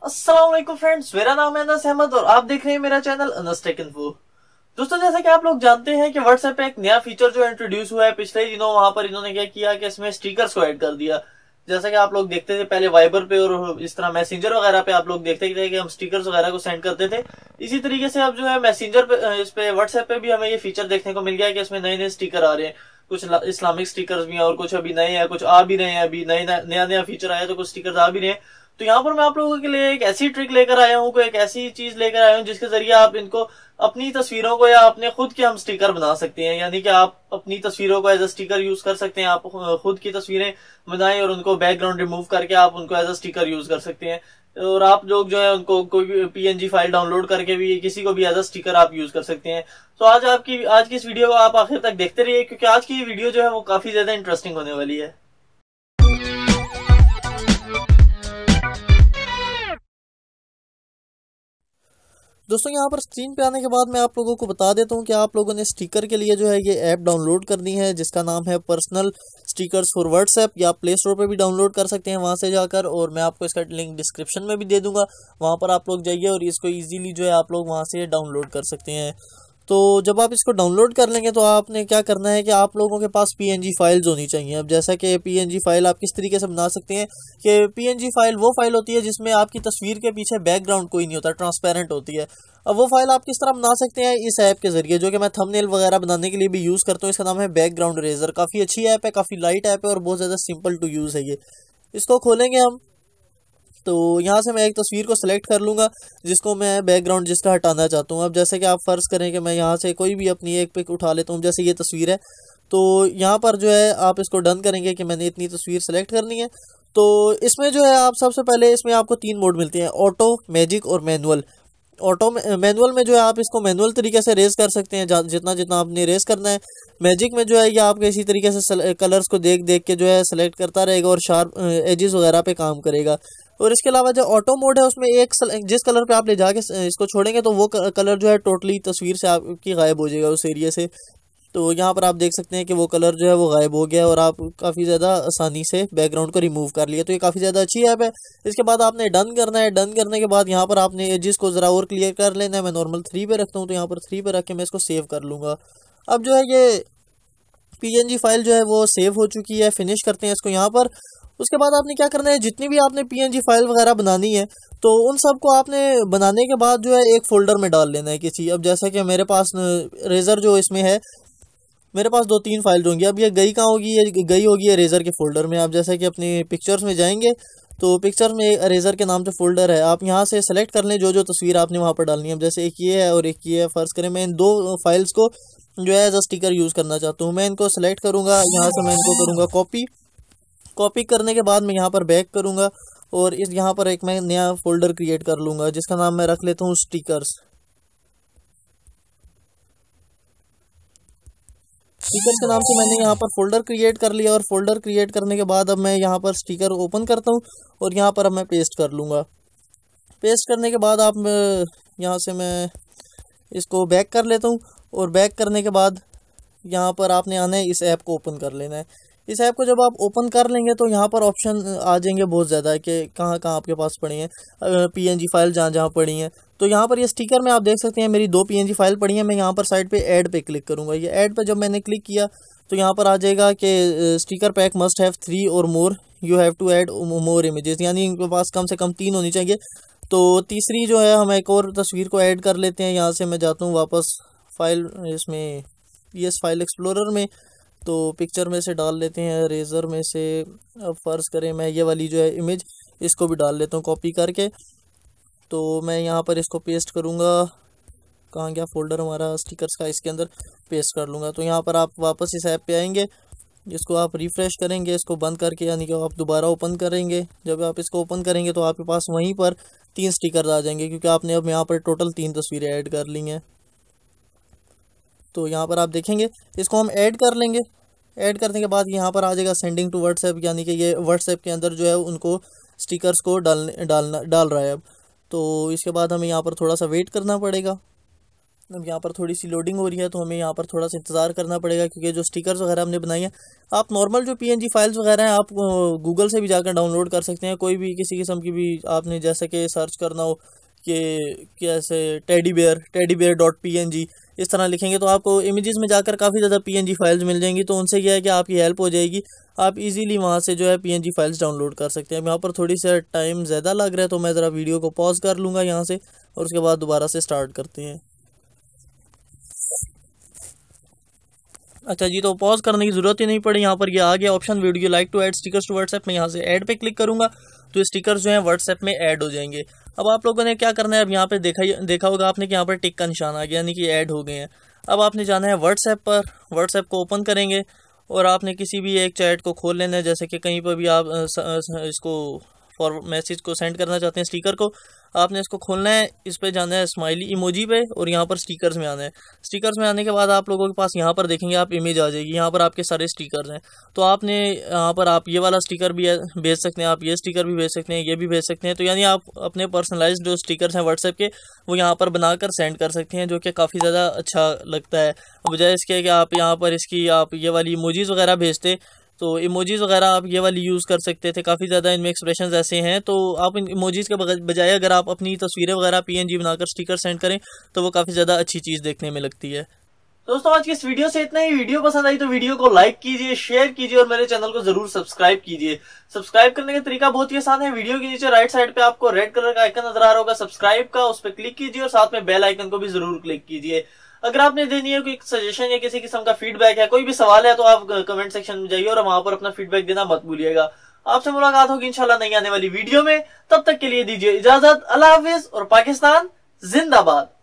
अस्सलाम वालेकुम फ्रेंड्स, मेरा नाम है अनस अहमद और आप देख रहे हैं मेरा चैनल अनस टेक इन्फो। दोस्तों, जैसा कि आप लोग जानते हैं कि व्हाट्सएप पे एक नया फीचर जो इंट्रोड्यूस हुआ है पिछले ही दिनों, वहां पर इन्होंने क्या किया कि इसमें स्टिकर्स को ऐड कर दिया। जैसा कि आप लोग देखते थे पहले वाइबर पे और इस तरह मैसेंजर वगैरह पे आप लोग देखते थे कि हम स्टिकर्स वगैरह को सेंड करते थे। इसी तरीके से अब जो है मैसेंजर पे, इस पे व्हाट्सएप पे भी हमें ये फीचर देखने को मिल गया है कि इसमें नए नए स्टिकर आ रहे हैं। कुछ इस्लामिक स्टिकर्स भी हैं और कुछ अभी नए हैं, कुछ आ भी रहे हैं। अभी नया नया फीचर आया तो कुछ स्टिकर्स आ भी रहे हैं। तो यहाँ पर मैं आप लोगों के लिए एक ऐसी ट्रिक लेकर आया हूँ, कोई एक ऐसी चीज लेकर आया हूँ जिसके जरिए आप इनको अपनी तस्वीरों को या अपने खुद के हम स्टिकर बना सकते हैं। यानी कि आप अपनी तस्वीरों को एज अ स्टिकर यूज कर सकते हैं। आप खुद की तस्वीरें बनाएं और उनको बैकग्राउंड रिमूव करके आप उनको एज अ स्टिकर यूज कर सकते हैं। और आप लोग जो है उनको कोई भी पीएनजी फाइल डाउनलोड करके भी किसी को भी एज अ स्टिकर आप यूज कर सकते हैं। तो आज की इस वीडियो को आप आखिर तक देखते रहिए, क्योंकि आज की वीडियो जो है वो काफी ज्यादा इंटरेस्टिंग होने वाली है। दोस्तों, यहाँ पर स्क्रीन पे आने के बाद मैं आप लोगों को बता देता हूँ कि आप लोगों ने स्टिकर के लिए जो है ये ऐप डाउनलोड करनी है, जिसका नाम है पर्सनल स्टिकर्स फॉर व्हाट्सएप। या आप प्ले स्टोर पे भी डाउनलोड कर सकते हैं वहाँ से जाकर, और मैं आपको इसका लिंक डिस्क्रिप्शन में भी दे दूंगा। वहाँ पर आप लोग जाइए और इसको ईजिली जो है आप लोग वहाँ से डाउनलोड कर सकते हैं। तो जब आप इसको डाउनलोड कर लेंगे तो आपने क्या करना है कि आप लोगों के पास पीएनजी फाइल्स होनी चाहिए। अब जैसा कि पीएनजी फाइल आप किस तरीके से बना सकते हैं कि पीएनजी फाइल वो फाइल होती है जिसमें आपकी तस्वीर के पीछे बैकग्राउंड कोई नहीं होता, ट्रांसपेरेंट होती है। अब वो फाइल आप किस तरह बना सकते हैं इस ऐप के जरिए, जो कि मैं थंबनेल वगैरह बनाने के लिए भी यूज़ करता हूँ। इसका नाम है बैकग्राउंड इरेजर। काफ़ी अच्छी ऐप है, काफ़ी लाइट ऐप है और बहुत ज़्यादा सिंपल टू यूज़ है ये। इसको खोलेंगे हम, तो यहाँ से मैं एक तस्वीर को सिलेक्ट कर लूँगा जिसको मैं बैकग्राउंड जिसका हटाना चाहता हूँ। अब जैसे कि आप फ़र्ज़ करें कि मैं यहाँ से कोई भी अपनी एक पिक उठा लेता हूँ, जैसे ये तस्वीर है। तो यहाँ पर जो है आप इसको डन करेंगे कि मैंने इतनी तस्वीर सेलेक्ट करनी है। तो इसमें जो है आप सबसे पहले इसमें आपको 3 मोड मिलते हैं, ऑटो, मैजिक और मैनुअल। ऑटो मैनुअल में जो है आप इसको मैनुअल तरीके से रेस कर सकते हैं जितना जितना आपने रेस करना है। मैजिक में जो है ये आपके इसी तरीके से कलर्स को देख देख के जो है सेलेक्ट करता रहेगा और शार्प एजेस वगैरह पे काम करेगा। और इसके अलावा जो ऑटो मोड है उसमें जिस कलर पे आप ले जाके इसको छोड़ेंगे तो वो कलर जो है टोटली तस्वीर से आपकी गायब हो जाएगा उस एरिया से। तो यहाँ पर आप देख सकते हैं कि वो कलर जो है वो गायब हो गया है और आप काफ़ी ज़्यादा आसानी से बैकग्राउंड को रिमूव कर लिया। तो ये काफ़ी ज़्यादा अच्छी ऐप है। इसके बाद आपने डन करना है। डन करने के बाद यहाँ पर आपने एजेस को ज़रा और क्लियर कर लेना है। मैं नॉर्मल 3 पे रखता हूँ, तो यहाँ पर 3 पे रख के मैं इसको सेव कर लूँगा। अब जो है ये पीएनजी फाइल जो है वो सेव हो चुकी है। फिनिश करते हैं इसको यहाँ पर। उसके बाद आपने क्या करना है, जितनी भी आपने पीएनजी फाइल वगैरह बनानी है तो उन सब को आपने बनाने के बाद जो है एक फोल्डर में डाल लेना है किसी। अब जैसा कि मेरे पास रेजर जो इसमें है, मेरे पास 2-3 फाइल होंगी। अब ये गई कहाँ होगी, ये गई होगी इरेजर के फोल्डर में। आप जैसा कि अपनी पिक्चर्स में जाएंगे तो पिक्चर में इरेजर के नाम से फोल्डर है, आप यहाँ से सेलेक्ट कर लें जो जो तस्वीर आपने वहाँ पर डालनी है। अब जैसे एक ये है और एक ये है, फ़र्ज़ करें मैं इन 2 फाइल्स को जो है एज अ स्टिकर यूज़ करना चाहता हूँ। मैं इनको सेलेक्ट करूँगा, यहाँ से मैं इनको करूँगा कॉपी। कॉपी करने के बाद मैं यहाँ पर बैक करूँगा और इस यहाँ पर एक मैं नया फोल्डर क्रिएट कर लूँगा जिसका नाम मैं रख लेता हूँ स्टिकर्स। स्टिकर्स के नाम से मैंने यहाँ पर फोल्डर क्रिएट कर लिया और फोल्डर क्रिएट करने के बाद अब मैं यहाँ पर स्टिकर ओपन करता हूँ और यहाँ पर अब मैं पेस्ट कर लूँगा। पेस्ट करने के बाद आप यहाँ से मैं इसको बैक कर लेता हूँ और बैक करने के बाद यहाँ पर आपने आना है, इस ऐप को ओपन कर लेना है। इस ऐप को जब आप ओपन कर लेंगे तो यहाँ पर ऑप्शन आ जाएंगे बहुत ज़्यादा कि कहाँ कहाँ आपके पास पड़ी हैं पीएनजी फाइल, जहाँ जहाँ पड़ी हैं। तो यहाँ पर ये स्टिकर में आप देख सकते हैं मेरी 2 पीएनजी फाइल पड़ी हैं। मैं यहाँ पर साइड पे ऐड पे क्लिक करूँगा। ये ऐड पे जब मैंने क्लिक किया तो यहाँ पर आ जाएगा कि स्टिकर पैक मस्ट हैव 3 और more, you have to add more images, यानी इनके पास कम से कम 3 होनी चाहिए। तो तीसरी जो है हम एक और तस्वीर को ऐड कर लेते हैं। यहाँ से मैं जाता हूँ वापस फाइल इसमें PS फाइल एक्सप्लोरर में, तो पिक्चर में से डाल लेते हैं रेज़र में से। अब फ़र्ज़ करें मैं ये वाली जो है इमेज इसको भी डाल लेता हूँ कॉपी करके। तो मैं यहाँ पर इसको पेस्ट करूँगा, कहाँ गया फोल्डर हमारा स्टिकर्स का, इसके अंदर पेस्ट कर लूँगा। तो यहाँ पर आप वापस इस ऐप पे आएंगे, इसको आप रिफ़्रेश करेंगे, इसको बंद करके, यानी कि आप दोबारा ओपन करेंगे। जब आप इसको ओपन करेंगे तो आपके पास वहीं पर 3 स्टिकर आ जाएंगे, क्योंकि आपने अब यहाँ पर टोटल 3 तस्वीरें ऐड कर ली हैं। तो यहाँ पर आप देखेंगे इसको हम ऐड कर लेंगे। ऐड करने के बाद यहाँ पर आ जाएगा सेंडिंग टू व्हाट्सएप, यानी कि ये व्हाट्सएप के अंदर जो है उनको स्टिकर्स को डाल रहा है अब। तो इसके बाद हमें यहाँ पर थोड़ा सा वेट करना पड़ेगा। अब यहाँ पर थोड़ी सी लोडिंग हो रही है, तो हमें यहाँ पर थोड़ा सा इंतज़ार करना पड़ेगा, क्योंकि जो स्टिकर्स वगैरह हमने बनाई हैं, आप नॉर्मल जो PNG फाइल्स वगैरह हैं आप गूगल से भी जाकर डाउनलोड कर सकते हैं। कोई भी किसी किस्म की भी आपने जैसे कि सर्च करना हो कि कैसे teddybear.png इस तरह लिखेंगे तो आपको इमेजेस में जाकर काफ़ी ज़्यादा PNG फाइल्स मिल जाएंगी। तो उनसे क्या है कि आपकी हेल्प हो जाएगी, आप इजीली वहाँ से जो है PNG फाइल्स डाउनलोड कर सकते हैं। यहाँ पर थोड़ी सा टाइम ज़्यादा लग रहा है, तो मैं ज़रा वीडियो को पॉज कर लूँगा यहाँ से, और उसके बाद दोबारा से स्टार्ट करते हैं। अच्छा जी, तो पॉज करने की ज़रूरत ही नहीं पड़ी। यहाँ पर ये आ गया option video like to add stickers to WhatsApp में, यहाँ से ऐड पे क्लिक करूँगा तो स्टिकर्स जो हैं व्हाट्सएप में ऐड हो जाएंगे। अब आप लोगों ने क्या करना है, अब यहाँ पे देखा होगा आपने कि यहाँ पर टिक का निशान आ गया, यानी कि ऐड हो गए हैं। अब आपने जाना है व्हाट्सएप पर, व्हाट्सएप को ओपन करेंगे और आपने किसी भी एक चैट को खोल लेना है। जैसे कि कहीं पर भी आप इसको फॉरवर्ड मैसेज को सेंड करना चाहते हैं स्टिकर को, आपने इसको खोलना है, इस पे जाना है स्माइली इमोजी पे और यहाँ पर स्टिकर्स में आना है। स्टिकर्स में आने के बाद आप लोगों के पास यहाँ पर देखेंगे आप इमेज आ जाएगी, यहाँ पर आपके सारे स्टिकर्स हैं। तो आपने यहाँ पर आप ये वाला स्टिकर भी भेज सकते हैं, आप ये स्टिकर भी भेज सकते हैं, ये भी भेज सकते हैं। तो यानी आप अपने पर्सनलाइज्ड जो स्टिकर्स हैं व्हाट्सएप के वो यहाँ पर बनाकर सेंड कर सकते हैं, जो कि काफ़ी ज़्यादा अच्छा लगता है। बजाय इसके कि आप यहाँ पर इसकी आप ये वाली इमोजीज़ वगैरह भेजते, तो इमोजीज़ वगैरह आप ये वाली यूज़ कर सकते थे। काफ़ी ज़्यादा इनमें एक्सप्रेशंस ऐसे हैं, तो आप इन इमोजीज़ के बजाय अगर आप अपनी तस्वीरें वगैरह PNG बनाकर स्टिकर सेंड करें तो वो काफ़ी ज़्यादा अच्छी चीज़ देखने में लगती है। दोस्तों आज की इस वीडियो से इतना ही। वीडियो पसंद आई तो वीडियो को लाइक कीजिए, शेयर कीजिए और मेरे चैनल को जरूर सब्सक्राइब कीजिए। सब्सक्राइब करने का तरीका बहुत ही आसान है। वीडियो के नीचे राइट साइड पे आपको रेड कलर का आइकन नजर आ रहा होगा सब्सक्राइब का, उस पर क्लिक कीजिए और साथ में बेल आइकन को भी जरूर क्लिक कीजिए। अगर आपने देनी है कोई सजेशन या किसी किस्म का फीडबैक है, कोई भी सवाल है, तो आप कमेंट सेक्शन में जाइए और वहां पर अपना फीडबैक देना मत भूलिएगा। आपसे मुलाकात होगी इंशाल्लाह नई आने वाली वीडियो में। तब तक के लिए दीजिए इजाजत। अल्लाह हाफिज और पाकिस्तान जिंदाबाद।